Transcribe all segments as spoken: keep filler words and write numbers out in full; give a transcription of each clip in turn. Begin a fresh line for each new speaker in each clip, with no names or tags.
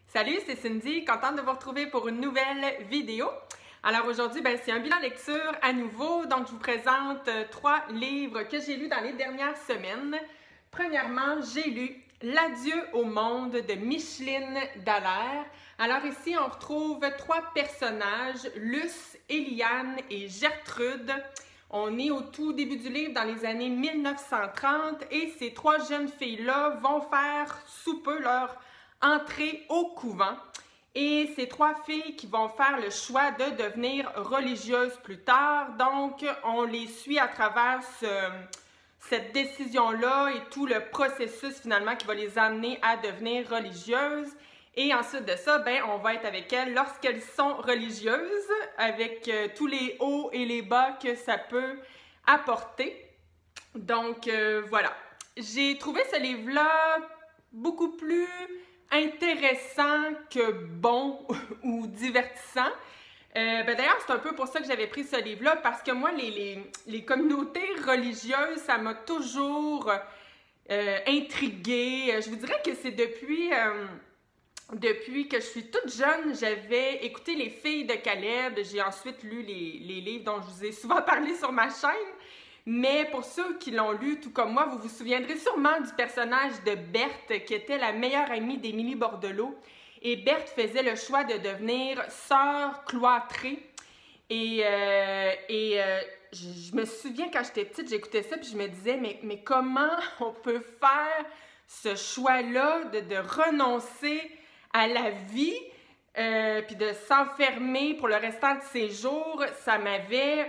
Salut, c'est Cindy, contente de vous retrouver pour une nouvelle vidéo. Alors aujourd'hui, ben, c'est un bilan lecture à nouveau, donc je vous présente euh, trois livres que j'ai lus dans les dernières semaines. Premièrement, j'ai lu L'adieu au monde de Micheline Dallaire. Alors ici, on retrouve trois personnages, Luce, Eliane et Gertrude. On est au tout début du livre, dans les années mille neuf cent trente, et ces trois jeunes filles-là vont faire sous peu leur entrée au couvent. Et ces trois filles qui vont faire le choix de devenir religieuses plus tard. Donc, on les suit à travers ce, cette décision-là et tout le processus finalement qui va les amener à devenir religieuses. Et ensuite de ça, ben, on va être avec elles lorsqu'elles sont religieuses, avec euh, tous les hauts et les bas que ça peut apporter. Donc, euh, voilà. J'ai trouvé ce livre-là beaucoup plus intéressant que bon ou divertissant. Euh, ben D'ailleurs, c'est un peu pour ça que j'avais pris ce livre-là, parce que moi, les, les, les communautés religieuses, ça m'a toujours euh, intriguée. Je vous dirais que c'est depuis... Euh, Depuis que je suis toute jeune, j'avais écouté Les Filles de Caleb. J'ai ensuite lu les, les livres dont je vous ai souvent parlé sur ma chaîne. Mais pour ceux qui l'ont lu, tout comme moi, vous vous souviendrez sûrement du personnage de Berthe, qui était la meilleure amie d'Émilie Bordelot. Et Berthe faisait le choix de devenir sœur cloîtrée. Et, euh, et euh, je, je me souviens, quand j'étais petite, j'écoutais ça, puis je me disais, mais, mais comment on peut faire ce choix-là de, de renoncer à la vie, euh, puis de s'enfermer pour le restant de ses jours, ça m'avait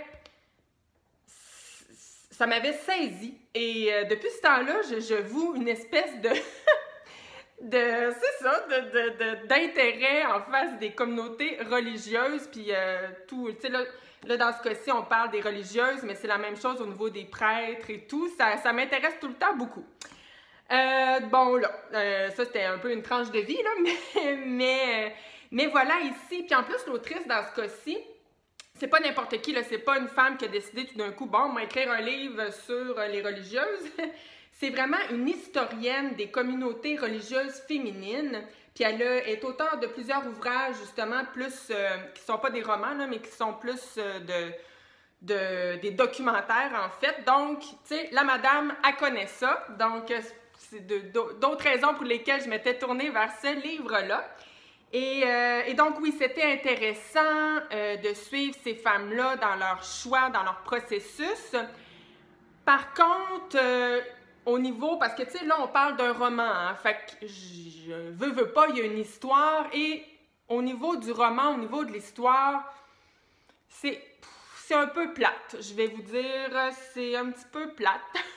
ça m'avait saisi. Et euh, depuis ce temps-là, je, je voue une espèce de de c'est ça, de, de, de, d'intérêt en face des communautés religieuses, puis euh, tout, tu sais, là, là, dans ce cas-ci, on parle des religieuses, mais c'est la même chose au niveau des prêtres et tout, ça, ça m'intéresse tout le temps beaucoup. Euh, bon, là, euh, ça c'était un peu une tranche de vie, là, mais, mais, mais voilà ici. Puis en plus, l'autrice, dans ce cas-ci, c'est pas n'importe qui, là, c'est pas une femme qui a décidé tout d'un coup, bon, on va écrire un livre sur les religieuses. C'est vraiment une historienne des communautés religieuses féminines. Puis elle est auteure de plusieurs ouvrages, justement, plus, euh, qui sont pas des romans, là, mais qui sont plus euh, de... De, des documentaires, en fait. Donc, tu sais, la madame, elle connaît ça. Donc, c'est d'autres raisons pour lesquelles je m'étais tournée vers ce livre-là. Et, euh, et donc, oui, c'était intéressant euh, de suivre ces femmes-là dans leur choix, dans leur processus. Par contre, euh, au niveau... Parce que, tu sais, là, on parle d'un roman, hein, fait que je veux, veux pas, il y a une histoire. Et au niveau du roman, au niveau de l'histoire, c'est... C'est un peu plate, je vais vous dire, c'est un petit peu plate.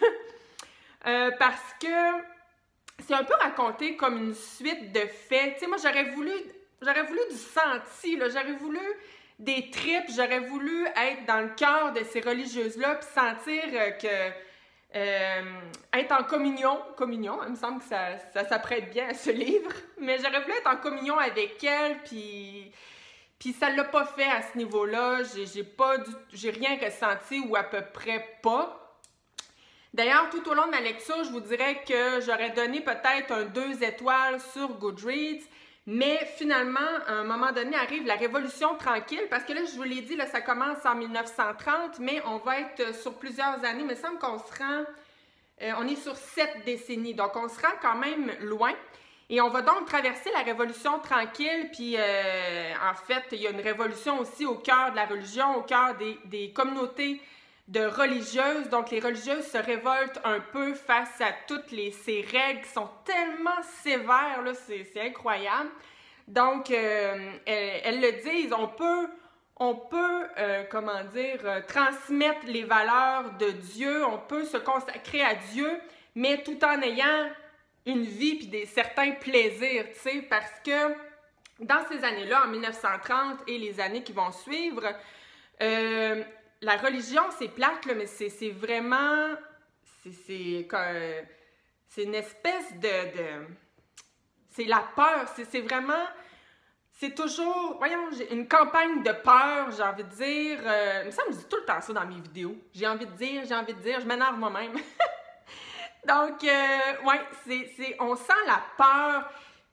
euh, parce que c'est un peu raconté comme une suite de faits. Tu sais, moi, j'aurais voulu, j'aurais voulu du senti, j'aurais voulu des tripes, j'aurais voulu être dans le cœur de ces religieuses-là, puis sentir que... Euh, être en communion, communion, il me semble que ça, ça s'apprête bien à ce livre, mais j'aurais voulu être en communion avec elles, puis... Puis ça ne l'a pas fait à ce niveau-là, j'ai pas du, j'ai rien ressenti ou à peu près pas. D'ailleurs, tout au long de ma lecture, je vous dirais que j'aurais donné peut-être un deux étoiles sur Goodreads, mais finalement, à un moment donné, arrive la Révolution tranquille, parce que là, je vous l'ai dit, là, ça commence en mille neuf cent trente, mais on va être sur plusieurs années. Il me semble qu'on se rend, euh, on est sur sept décennies, donc on se rend quand même loin. Et on va donc traverser la Révolution tranquille, puis euh, en fait, il y a une révolution aussi au cœur de la religion, au cœur des, des communautés de religieuses. Donc, les religieuses se révoltent un peu face à toutes les, ces règles qui sont tellement sévères, là, c'est incroyable. Donc, euh, elles, elles le disent, on peut, on peut euh, comment dire, euh, transmettre les valeurs de Dieu, on peut se consacrer à Dieu, mais tout en ayant une vie puis des certains plaisirs, tu sais, parce que dans ces années-là, en mille neuf cent trente et les années qui vont suivre, euh, la religion, c'est plate, là, mais c'est vraiment, c'est c'est une espèce de, de c'est la peur, c'est vraiment, c'est toujours, voyons, une campagne de peur, j'ai envie de dire, euh, il me semble que je dis tout le temps ça dans mes vidéos, j'ai envie de dire, j'ai envie de dire, je m'énerve moi-même. Donc, euh, ouais, c'est, c'est, on sent la peur,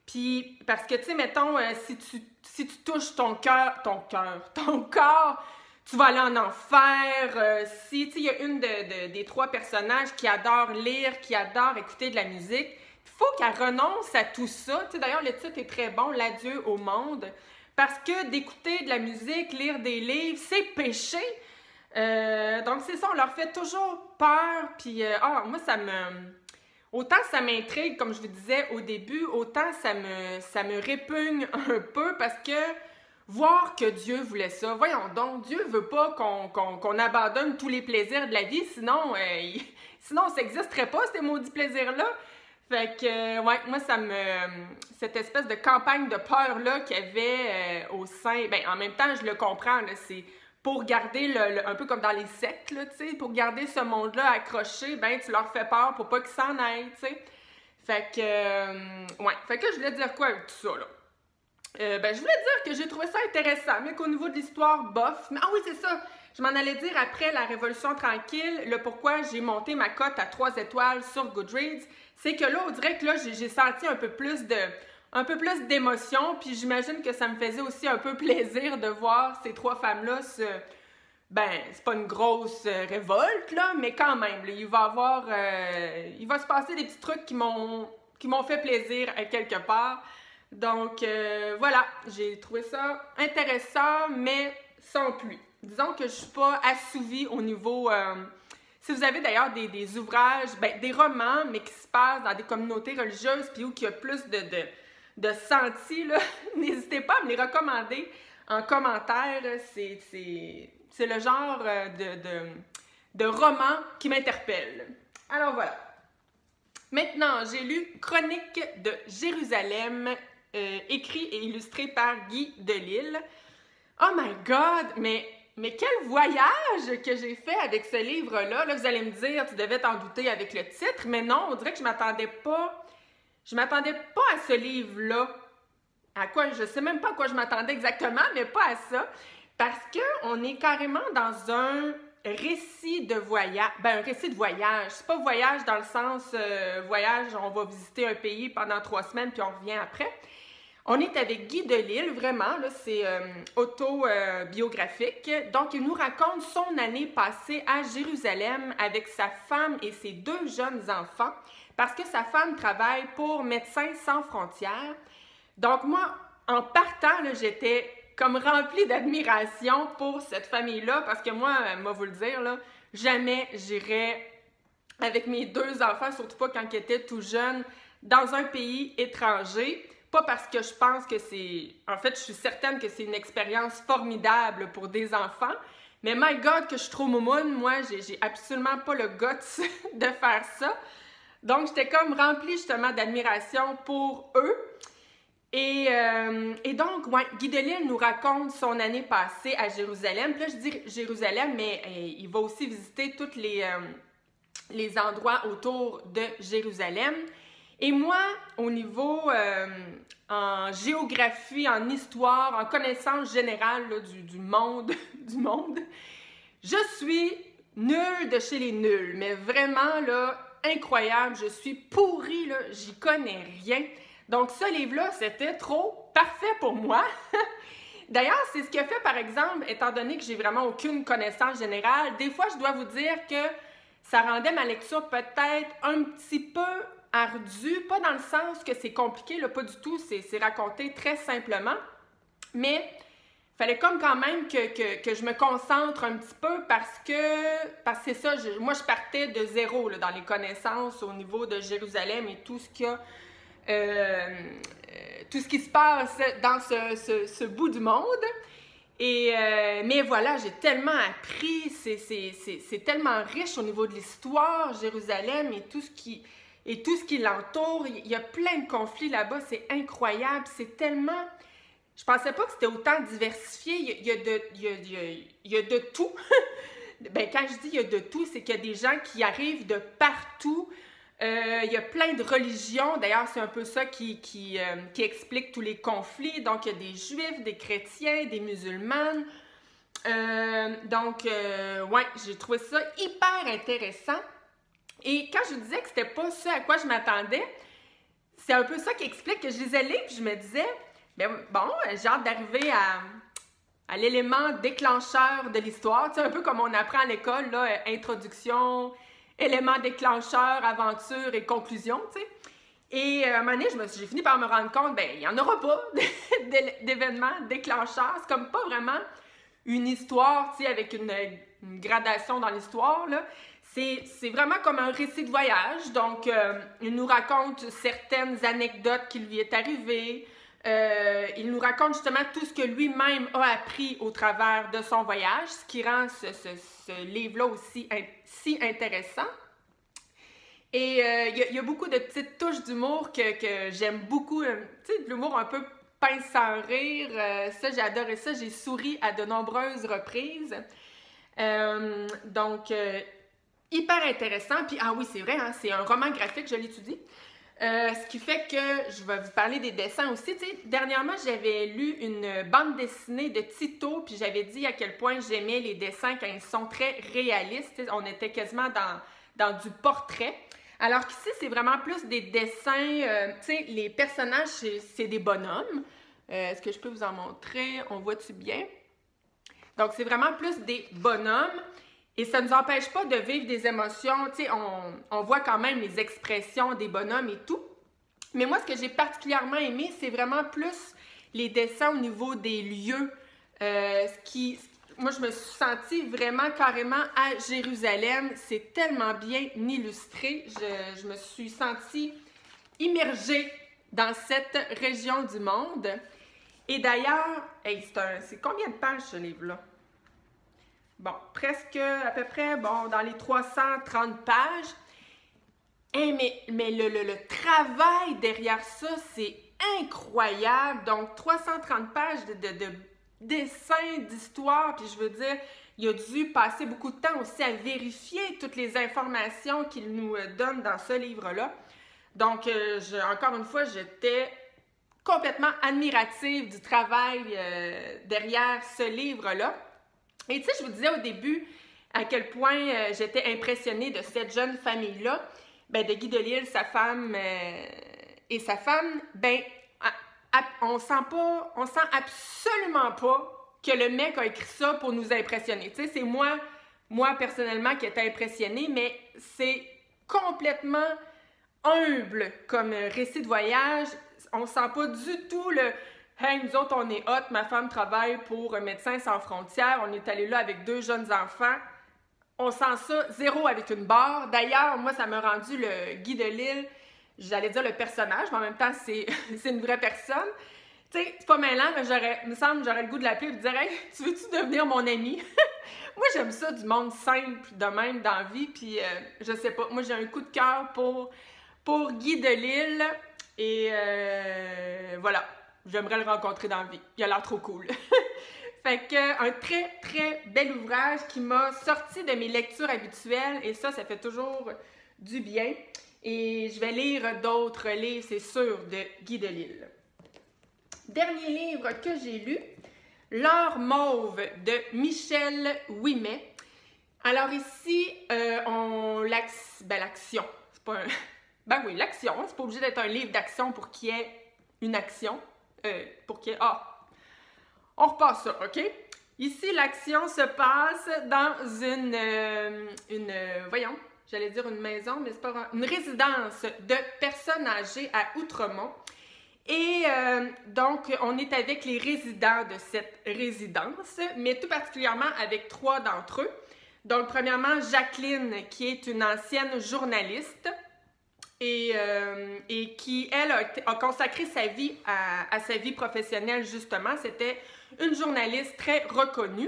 Puis, parce que, tu sais, mettons, euh, si, tu, si tu touches ton cœur, ton cœur, ton corps, tu vas aller en enfer. Euh, si, tu sais, il y a une de, de, des trois personnages qui adore lire, qui adore écouter de la musique, il faut qu'elle renonce à tout ça. Tu sais, d'ailleurs, le titre est très bon, L'adieu au monde, parce que d'écouter de la musique, lire des livres, c'est péché. Euh, donc, c'est ça, on leur fait toujours peur, puis, euh, ah, moi, ça me... Autant ça m'intrigue, comme je vous disais au début, autant ça me, ça me répugne un peu parce que voir que Dieu voulait ça, voyons donc, Dieu veut pas qu'on qu'on, qu'on abandonne tous les plaisirs de la vie, sinon, euh, il, sinon ça n'existerait pas, ces maudits plaisirs-là. Fait que, euh, ouais, moi, ça me... Cette espèce de campagne de peur-là qu'il y avait euh, au sein... Ben, en même temps, je le comprends, là, c'est... Pour garder, le, le, un peu comme dans les sectes, là, tu sais, pour garder ce monde-là accroché, ben tu leur fais peur pour pas qu'ils s'en aillent, tu sais. Fait que, euh, ouais, fait que je voulais dire quoi avec tout ça, là? Euh, ben, je voulais dire que j'ai trouvé ça intéressant, mais qu'au niveau de l'histoire, bof. Mais, ah oui, c'est ça, je m'en allais dire après la Révolution tranquille, le pourquoi j'ai monté ma cote à trois étoiles sur Goodreads, c'est que là, on dirait que là, j'ai senti un peu plus de... un peu plus d'émotion, puis j'imagine que ça me faisait aussi un peu plaisir de voir ces trois femmes-là se... Ben, c'est pas une grosse euh, révolte, là, mais quand même, là, il va avoir... Euh, il va se passer des petits trucs qui m'ont qui m'ont fait plaisir à quelque part. Donc, euh, voilà, j'ai trouvé ça intéressant, mais sans plus. Disons que je suis pas assouvie au niveau... Euh, si vous avez d'ailleurs des, des ouvrages, ben, des romans, mais qui se passent dans des communautés religieuses, puis où il y a plus de... de de senti, là, n'hésitez pas à me les recommander en commentaire. C'est le genre de, de, de roman qui m'interpelle. Alors voilà. Maintenant, j'ai lu Chroniques de Jérusalem, euh, écrit et illustré par Guy Delisle. Oh my God! Mais, mais quel voyage que j'ai fait avec ce livre-là! Là, vous allez me dire, tu devais t'en douter avec le titre, mais non, on dirait que je m'attendais pas... Je m'attendais pas à ce livre-là. À quoi? Je sais même pas à quoi je m'attendais exactement, mais pas à ça. Parce qu'on est carrément dans un récit de voyage. Ben, un récit de voyage. C'est pas voyage dans le sens euh, voyage, on va visiter un pays pendant trois semaines puis on revient après. On est avec Guy Delisle, vraiment, là, c'est euh, autobiographique. Donc, il nous raconte son année passée à Jérusalem avec sa femme et ses deux jeunes enfants. Parce que sa femme travaille pour Médecins sans frontières. Donc moi, en partant, j'étais comme remplie d'admiration pour cette famille-là, parce que moi, moi vous le dire, là, jamais j'irais avec mes deux enfants, surtout pas quand ils étaient tout jeunes, dans un pays étranger. Pas parce que je pense que c'est... En fait, je suis certaine que c'est une expérience formidable pour des enfants, mais my God, que je suis trop moumoune, moi, j'ai absolument pas le guts de faire ça. Donc, j'étais comme remplie justement d'admiration pour eux. Et, euh, et donc, ouais, Guy Delisle nous raconte son année passée à Jérusalem. Puis là, je dis Jérusalem, mais eh, il va aussi visiter tous les, euh, les endroits autour de Jérusalem. Et moi, au niveau euh, en géographie, en histoire, en connaissance générale là, du, du monde, du monde, je suis nulle de chez les nuls. Mais vraiment, là... incroyable, je suis pourrie, là, j'y connais rien. Donc, ce livre-là, c'était trop parfait pour moi. D'ailleurs, c'est ce qui a fait, par exemple, étant donné que j'ai vraiment aucune connaissance générale, des fois, je dois vous dire que ça rendait ma lecture peut-être un petit peu ardue, pas dans le sens que c'est compliqué, là, pas du tout, c'est raconté très simplement, mais... il fallait comme quand même que, que, que je me concentre un petit peu parce que, parce que c'est ça, je, moi je partais de zéro là, dans les connaissances au niveau de Jérusalem et tout ce qu'il y a, euh, tout ce qui se passe dans ce, ce, ce bout du monde. Et, euh, mais voilà, j'ai tellement appris, c'est tellement riche au niveau de l'histoire, Jérusalem et tout ce qui, et tout ce qui l'entoure. Il y a plein de conflits là-bas, c'est incroyable, c'est tellement... Je pensais pas que c'était autant diversifié. Il y a, il y a, de, il y a, il y a, il y a de tout. Ben, quand je dis il y a de tout, c'est qu'il y a des gens qui arrivent de partout. Euh, il y a plein de religions. D'ailleurs, c'est un peu ça qui, qui, euh, qui explique tous les conflits. Donc, il y a des juifs, des chrétiens, des musulmanes. Euh, donc, euh, ouais, j'ai trouvé ça hyper intéressant. Et quand je disais que c'était pas ce à quoi je m'attendais, c'est un peu ça qui explique que je lisais le livre, puis je me disais, ben bon, j'ai hâte d'arriver à, à l'élément déclencheur de l'histoire, tu sais, un peu comme on apprend à l'école, là, introduction, élément déclencheur, aventure et conclusion, tu sais. Et euh, à un moment donné, j'ai fini par me rendre compte, ben il n'y en aura pas d'événements déclencheurs, c'est comme pas vraiment une histoire, tu sais, avec une, une gradation dans l'histoire, là. C'est vraiment comme un récit de voyage, donc euh, il nous raconte certaines anecdotes qui lui est arrivées, euh, il nous raconte justement tout ce que lui-même a appris au travers de son voyage, ce qui rend ce, ce, ce livre-là aussi in si intéressant. Et il euh, y, y a beaucoup de petites touches d'humour que, que j'aime beaucoup, euh, tu sais, de l'humour un peu pince sans rire, euh, ça j'ai adoré ça, j'ai souri à de nombreuses reprises. Euh, donc, euh, hyper intéressant. Puis, ah oui, c'est vrai, hein, c'est un roman graphique, je l'étudie. Euh, ce qui fait que je vais vous parler des dessins aussi. Tu sais, dernièrement, j'avais lu une bande dessinée de Tito, puis j'avais dit à quel point j'aimais les dessins quand ils sont très réalistes. Tu sais, on était quasiment dans, dans du portrait. Alors qu'ici, c'est vraiment plus des dessins, euh, tu sais, les personnages, c'est des bonhommes. Euh, Est-ce que je peux vous en montrer? On voit-tu bien? Donc, c'est vraiment plus des bonhommes. Et ça ne nous empêche pas de vivre des émotions, tu sais, on, on voit quand même les expressions des bonhommes et tout. Mais moi, ce que j'ai particulièrement aimé, c'est vraiment plus les dessins au niveau des lieux. Euh, ce qui, moi, je me suis sentie vraiment carrément à Jérusalem. C'est tellement bien illustré. Je, je me suis sentie immergée dans cette région du monde. Et d'ailleurs, hey, c'est combien de pages ce livre-là? Bon, presque, à peu près, bon, dans les trois cent trente pages. Hey, mais mais le, le, le travail derrière ça, c'est incroyable. Donc, trois cent trente pages de, de, de dessins, d'histoires, puis je veux dire, il a dû passer beaucoup de temps aussi à vérifier toutes les informations qu'il nous donne dans ce livre-là. Donc, euh, je, encore une fois, j'étais complètement admirative du travail euh, derrière ce livre-là. Et tu sais, je vous disais au début à quel point euh, j'étais impressionnée de cette jeune famille-là, ben, de Guy Delisle, sa femme euh, et sa femme, ben, à, à, on sent pas, on sent absolument pas que le mec a écrit ça pour nous impressionner. Tu sais, c'est moi, moi personnellement qui étais impressionnée, mais c'est complètement humble comme récit de voyage. On sent pas du tout le... Hey, nous autres, on est hot, ma femme travaille pour Médecins sans frontières, on est allé là avec deux jeunes enfants. On sent ça zéro avec une barre. D'ailleurs, moi, ça m'a rendu le Guy Delisle, j'allais dire le personnage, mais en même temps, c'est une vraie personne. Tu sais, c'est pas mêlant, mais j'aurais, il me semble, j'aurais le goût de l'appeler et de dire « Hey, tu veux-tu devenir mon ami? » Moi, j'aime ça, du monde simple de même dans la vie, puis euh, je sais pas, moi, j'ai un coup de cœur pour, pour Guy Delisle, et euh, voilà. J'aimerais le rencontrer dans la vie. Il a l'air trop cool. Fait que, un très, très bel ouvrage qui m'a sorti de mes lectures habituelles. Et ça, ça fait toujours du bien. Et je vais lire d'autres livres, c'est sûr, de Guy Delisle. Dernier livre que j'ai lu, L'or mauve de Michel Ouimet. Alors ici, euh, on... Ben, l'action. C'est pas un... Ben oui, l'action. C'est pas obligé d'être un livre d'action pour qu'il y ait une action. Euh, pour qu'il y ait... Ah! On repasse ça, OK? Ici, l'action se passe dans une... Euh, une euh, voyons, j'allais dire une maison, mais c'est pas vraiment... Une résidence de personnes âgées à Outremont. Et euh, donc, on est avec les résidents de cette résidence, mais tout particulièrement avec trois d'entre eux. Donc, premièrement, Jacqueline, qui est une ancienne journaliste, Et, euh, et qui, elle, a, a consacré sa vie à, à sa vie professionnelle, justement. C'était une journaliste très reconnue.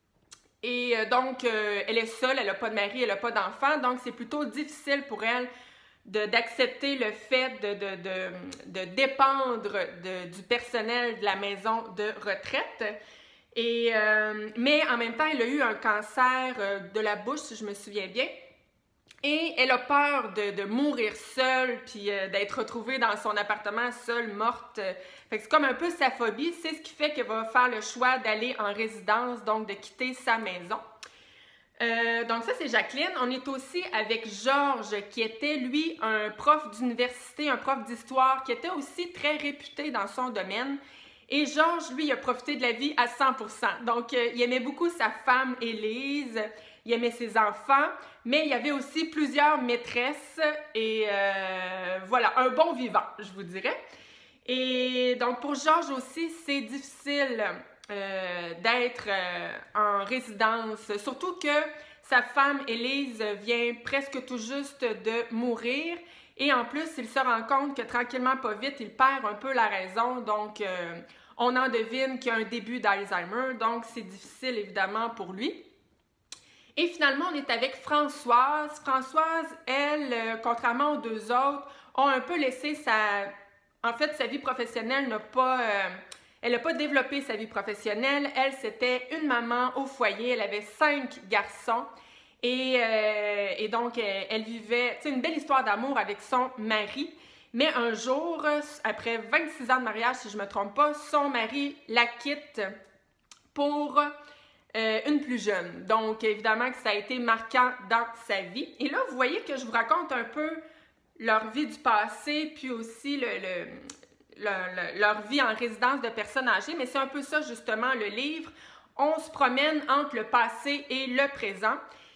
Et euh, donc, euh, elle est seule, elle n'a pas de mari, elle n'a pas d'enfant. Donc, c'est plutôt difficile pour elle d'accepter le fait de, de, de, de dépendre de, du personnel de la maison de retraite. Et, euh, mais en même temps, elle a eu un cancer de la bouche, si je me souviens bien. Et elle a peur de, de mourir seule, puis euh, d'être retrouvée dans son appartement seule, morte. Fait que c'est comme un peu sa phobie. C'est ce qui fait qu'elle va faire le choix d'aller en résidence, donc de quitter sa maison. Euh, donc ça, c'est Jacqueline. On est aussi avec Georges, qui était, lui, un prof d'université, un prof d'histoire, qui était aussi très réputé dans son domaine. Et Georges, lui, il a profité de la vie à cent pour cent. Donc, euh, il aimait beaucoup sa femme, Élise, il aimait ses enfants, mais il y avait aussi plusieurs maîtresses et euh, voilà, un bon vivant, je vous dirais. Et donc, pour Georges aussi, c'est difficile euh, d'être euh, en résidence, surtout que sa femme, Élise, vient presque tout juste de mourir. Et en plus, il se rend compte que tranquillement, pas vite, il perd un peu la raison. Donc, euh, on en devine qu'il y a un début d'Alzheimer. Donc, c'est difficile, évidemment, pour lui. Et finalement, on est avec Françoise. Françoise, elle, euh, contrairement aux deux autres, a un peu laissé sa... En fait, sa vie professionnelle n'a pas... Euh, elle n'a pas développé sa vie professionnelle. Elle, c'était une maman au foyer. Elle avait cinq garçons. Et, euh, et donc, elle, elle vivait, tu sais, une belle histoire d'amour avec son mari. Mais un jour, après vingt-six ans de mariage, si je ne me trompe pas, son mari la quitte pour euh, une plus jeune. Donc, évidemment que ça a été marquant dans sa vie. Et là, vous voyez que je vous raconte un peu leur vie du passé, puis aussi le, le, le, le, leur vie en résidence de personnes âgées. Mais c'est un peu ça, justement, le livre. On se promène entre le passé et le présent.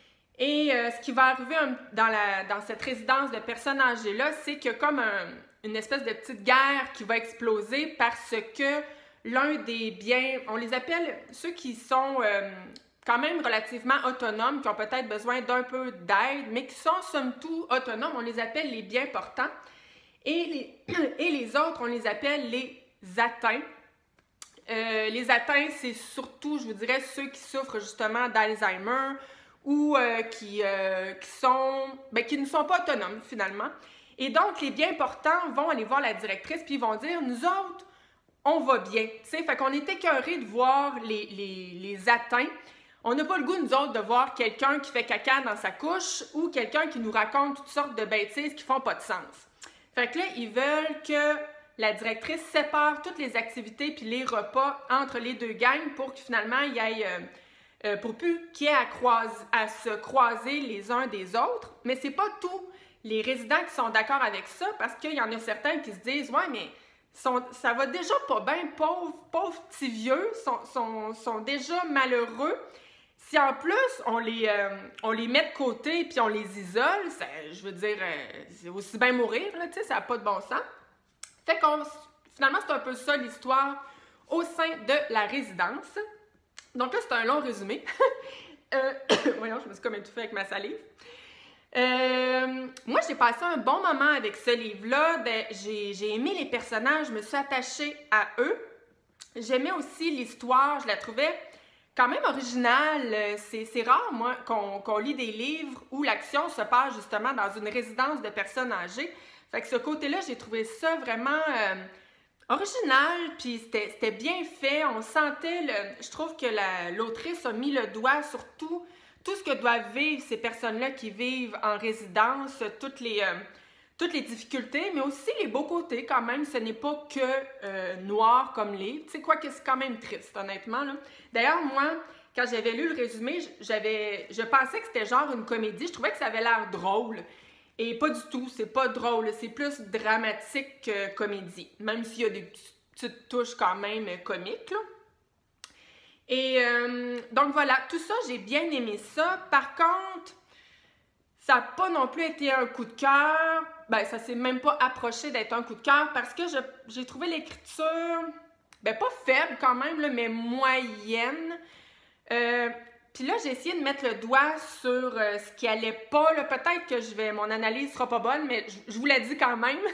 Et euh, ce qui va arriver un, dans, la, dans cette résidence de personnes âgées-là, c'est qu'il y a comme un, une espèce de petite guerre qui va exploser parce que l'un des biens, on les appelle ceux qui sont euh, quand même relativement autonomes, qui ont peut-être besoin d'un peu d'aide, mais qui sont somme toute autonomes, on les appelle les biens portants. Et les, et les autres, on les appelle les atteints. Euh, les atteints, c'est surtout, je vous dirais, ceux qui souffrent justement d'Alzheimer, ou euh, qui, euh, qui, sont, ben, qui ne sont pas autonomes, finalement. Et donc, les biens portants vont aller voir la directrice, puis ils vont dire, nous autres, on va bien. T'sais? Fait qu'on est écœurés de voir les, les, les atteints. On n'a pas le goût, nous autres, de voir quelqu'un qui fait caca dans sa couche ou quelqu'un qui nous raconte toutes sortes de bêtises qui font pas de sens. Fait que là, ils veulent que la directrice sépare toutes les activités puis les repas entre les deux gangs pour que finalement, il y ait... Euh, Euh, pour plus qu'il y ait à, croise, à se croiser les uns des autres. Mais c'est pas tous les résidents qui sont d'accord avec ça, parce qu'il y en a certains qui se disent « Ouais, mais sont, ça va déjà pas bien, pauvres, pauvres petits vieux, sont, sont, sont déjà malheureux. Si en plus, on les, euh, on les met de côté puis on les isole, ça, je veux dire, euh, c'est aussi bien mourir, là, tu sais, ça n'a pas de bon sens. » Fait qu'on, finalement, c'est un peu ça l'histoire au sein de la résidence. Donc là, c'est un long résumé. euh, voyons, je me suis comme étouffée avec ma salive. Euh, moi, j'ai passé un bon moment avec ce livre-là. J'ai aimé les personnages, je me suis attachée à eux. J'aimais aussi l'histoire, je la trouvais quand même originale. C'est rare, moi, qu'on qu'on lit des livres où l'action se passe justement dans une résidence de personnes âgées. Fait que ce côté-là, j'ai trouvé ça vraiment... Euh, original, puis c'était bien fait. On sentait, le, je trouve que l'autrice a mis le doigt sur tout, tout ce que doivent vivre ces personnes-là qui vivent en résidence, toutes les, euh, toutes les difficultés, mais aussi les beaux côtés quand même. Ce n'est pas que euh, noir comme livre. Tu sais quoi que c'est quand même triste, honnêtement. D'ailleurs, moi, quand j'avais lu le résumé, j'avais, je pensais que c'était genre une comédie. Je trouvais que ça avait l'air drôle. Et pas du tout, c'est pas drôle, c'est plus dramatique que comédie, même s'il y a des petites touches quand même comiques, là. Et euh, donc voilà, tout ça, j'ai bien aimé ça. Par contre, ça n'a pas non plus été un coup de cœur. Ben, ça s'est même pas approché d'être un coup de cœur parce que j'ai trouvé l'écriture, ben pas faible quand même, là, mais moyenne. Euh, Puis là, j'ai essayé de mettre le doigt sur euh, ce qui allait pas. Peut-être que je vais, mon analyse sera pas bonne, mais je, je vous l'ai dit quand même.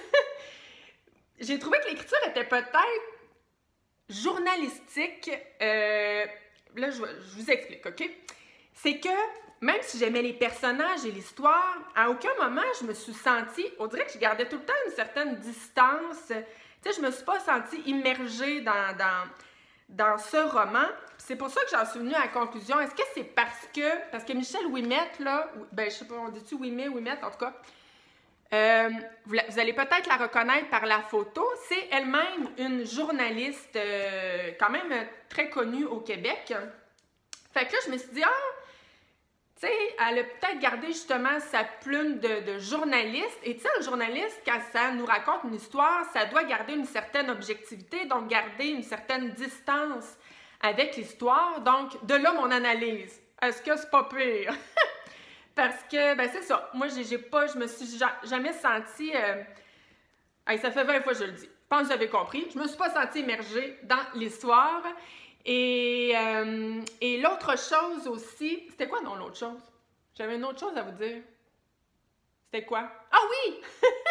J'ai trouvé que l'écriture était peut-être journalistique. Euh, là, je, je vous explique, OK? C'est que même si j'aimais les personnages et l'histoire, à aucun moment je me suis sentie... On dirait que je gardais tout le temps une certaine distance. Tu sais, je me suis pas sentie immergée dans... dans dans ce roman. C'est pour ça que j'en suis venue à la conclusion. Est-ce que c'est parce que... Parce que Michelle Ouimet, là... Ben, je sais pas, on dit-tu Ouimet, Ouimet, en tout cas. Euh, vous, vous allez peut-être la reconnaître par la photo. C'est elle-même une journaliste euh, quand même très connue au Québec. Fait que là, je me suis dit, ah... tu sais, elle a peut-être gardé justement sa plume de, de journaliste. Et tu sais, un journaliste, quand ça nous raconte une histoire, ça doit garder une certaine objectivité, donc garder une certaine distance avec l'histoire. Donc, de là, mon analyse. Est-ce que c'est pas pire? Parce que, ben c'est ça. Moi, j'ai pas, je me suis jamais sentie... Euh... Hey, ça fait vingt fois que je le dis. Je pense que vous avez compris. Je me suis pas sentie immergée dans l'histoire. Et, euh, et l'autre chose aussi... C'était quoi, non, l'autre chose? J'avais une autre chose à vous dire. C'était quoi? Ah oui!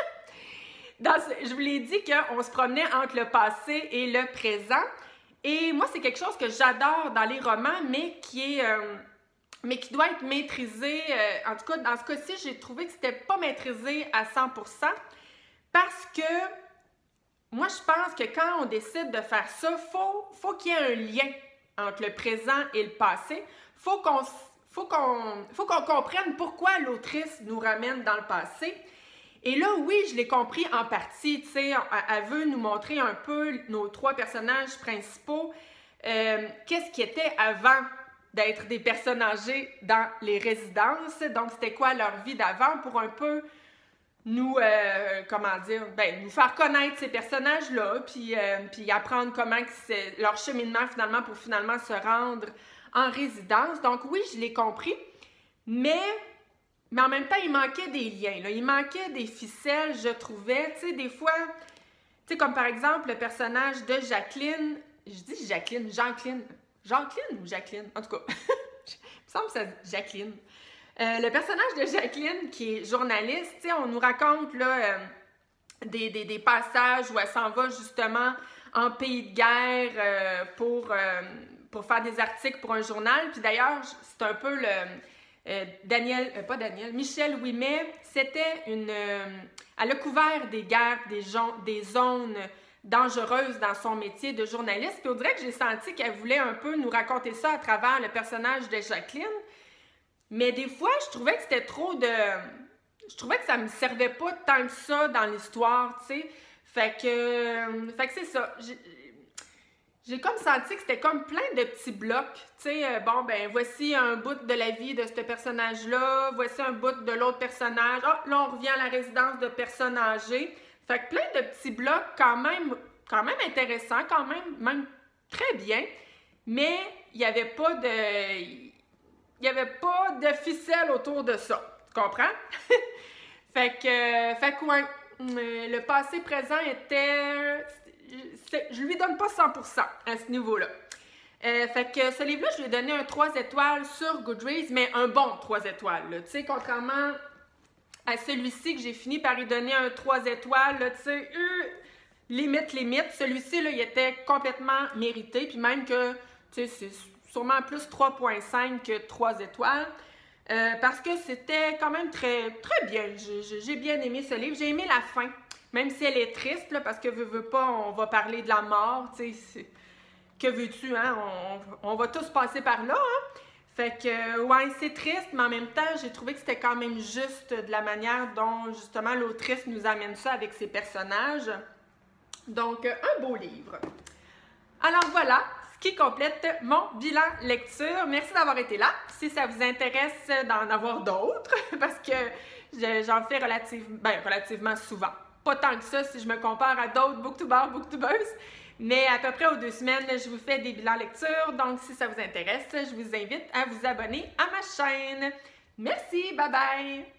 Dans ce, je vous l'ai dit qu'on se promenait entre le passé et le présent. Et moi, c'est quelque chose que j'adore dans les romans, mais qui est... Euh, mais qui doit être maîtrisé. Euh, en tout cas, dans ce cas-ci, j'ai trouvé que c'était pas maîtrisé à cent pour cent. Parce que moi, je pense que quand on décide de faire ça, il faut, faut qu'il y ait un lien entre le présent et le passé. Il faut qu'on faut qu'on, faut qu'on comprenne pourquoi l'autrice nous ramène dans le passé. Et là, oui, je l'ai compris en partie. Tu sais, elle veut nous montrer un peu nos trois personnages principaux. Euh, qu'est-ce qui était avant d'être des personnes âgées dans les résidences. Donc, c'était quoi leur vie d'avant pour un peu nous, euh, comment dire, ben, nous faire connaître ces personnages-là, puis, euh, puis apprendre comment c'est leur cheminement finalement pour finalement se rendre en résidence. Donc oui, je l'ai compris, mais, mais en même temps, il manquait des liens, là. Il manquait des ficelles, je trouvais, tu sais, des fois, tu sais, comme par exemple le personnage de Jacqueline, je dis Jacqueline, Jacqueline, Jacqueline ou Jacqueline, en tout cas, il me semble que c'est Jacqueline. Euh, le personnage de Jacqueline, qui est journaliste, tu sais, on nous raconte là, euh, des, des, des passages où elle s'en va justement en pays de guerre euh, pour, euh, pour faire des articles pour un journal. Puis d'ailleurs, c'est un peu le... Euh, Daniel, euh, pas Daniel, Michel Ouimet, c'était une... Euh, elle a couvert des guerres, des, des zones dangereuses dans son métier de journaliste. Puis on dirait que j'ai senti qu'elle voulait un peu nous raconter ça à travers le personnage de Jacqueline. Mais des fois, je trouvais que c'était trop de... Je trouvais que ça me servait pas tant que ça dans l'histoire, tu sais. Fait que... Fait que c'est ça. J'ai comme senti que c'était comme plein de petits blocs. Tu sais, euh, bon, ben voici un bout de la vie de ce personnage-là. Voici un bout de l'autre personnage. Ah, là, on revient à la résidence de personnes âgées. Fait que plein de petits blocs quand même, quand même intéressants, quand même, même très bien. Mais il n'y avait pas de... Il n'y avait pas de ficelle autour de ça. Tu comprends? fait que, fait que ouais, le passé présent était... Je lui donne pas cent pour cent à ce niveau-là. Euh, fait que ce livre-là, je lui ai donné un trois étoiles sur Goodreads, mais un bon trois étoiles. Tu sais, contrairement à celui-ci que j'ai fini par lui donner un trois étoiles, tu sais, euh, limite, limite. Celui-ci, là, il était complètement mérité, puis même que, tu sais, c'est sûrement plus trois virgule cinq que trois étoiles, euh, parce que c'était quand même très, très bien. J'ai bien aimé ce livre. J'ai aimé la fin, même si elle est triste, là, parce que veux, veux pas, on va parler de la mort, tu sais, que veux-tu, hein? On, on va tous passer par là, hein? Fait que, ouais, c'est triste, mais en même temps, j'ai trouvé que c'était quand même juste de la manière dont, justement, l'autrice nous amène ça avec ses personnages. Donc, un beau livre. Alors voilà, ce qui complète mon bilan lecture. Merci d'avoir été là. Si ça vous intéresse d'en avoir d'autres, parce que j'en fais relative, ben, relativement souvent. Pas tant que ça si je me compare à d'autres booktubers, booktubeuses, mais à peu près aux deux semaines, je vous fais des bilans lecture. Donc, si ça vous intéresse, je vous invite à vous abonner à ma chaîne. Merci, bye bye!